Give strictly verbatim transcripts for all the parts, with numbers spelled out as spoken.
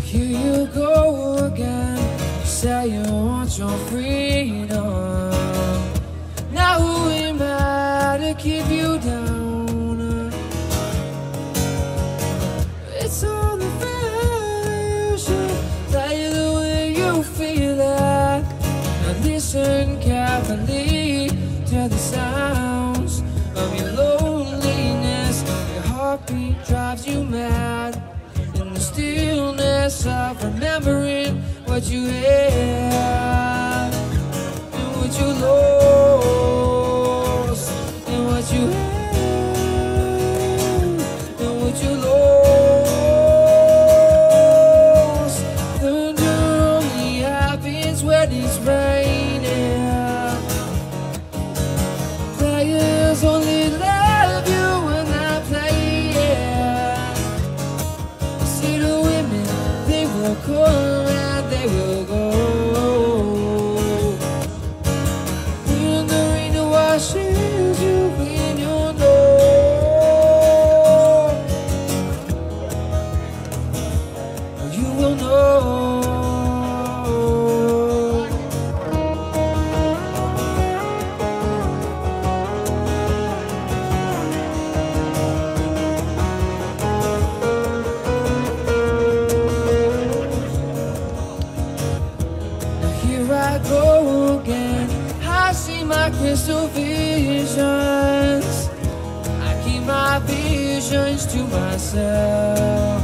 Here you go again, you say you want your freedom. Now who am I to keep you down? It's only fair you should play the way you feel it. Now listen carefully to the sounds of your loneliness. Your heartbeat drives you mad in the stillness of remembering what you had and what you lost and what you had and what you lost. Thunder only happens when it's raining. Players only love you when they play. See the women, they will come and they will go. When the rain washes you in your know, you will know. Here I go again, I see my crystal visions. I keep my visions to myself.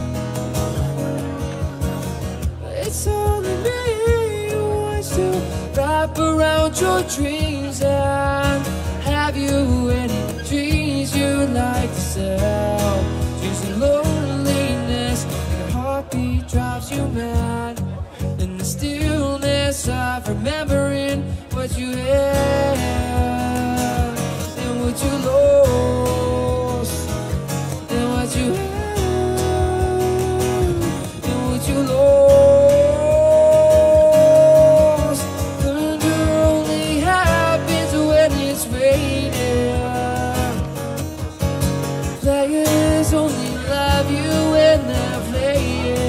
It's only me who wants to wrap around your dreams. And have you any dreams you'd like to sell? Dreams of loneliness, your heartbeat drives you mad in the stillness of remembering what you had and what you lost and what you had and what you lost. Thunder only happens when it's raining. Players only love you when they're playing.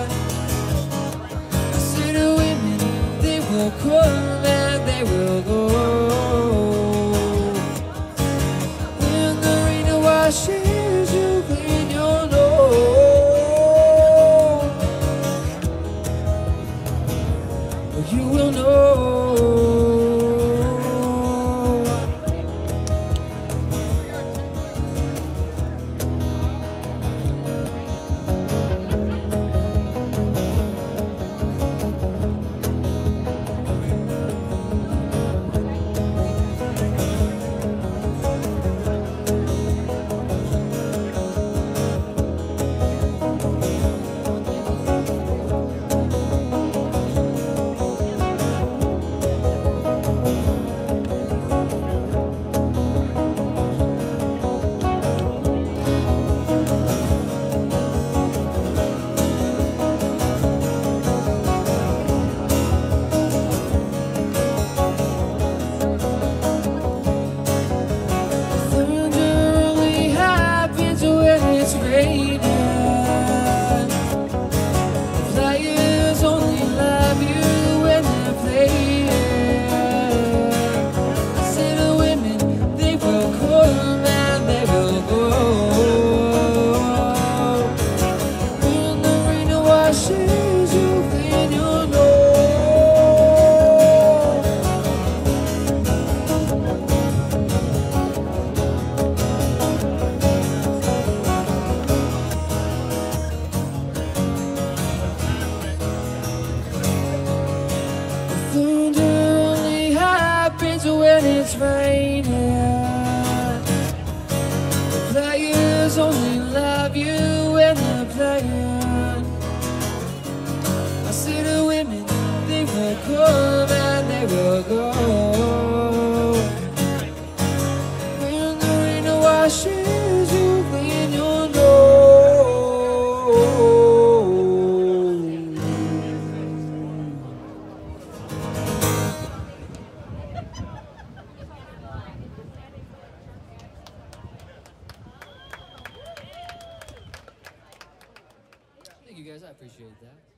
Will come and they will go. When the rain washes you clean, you'll know. You will know. Players only love you when they're playing. See the women, they will come and they will go. When the rain washes you clean, you'll know. Thunder only happens when it's raining. The players only love you when they're playing. I see the women, they will come and they will go. When the rain washes you clean, you'll know. Thank you guys, I appreciate that.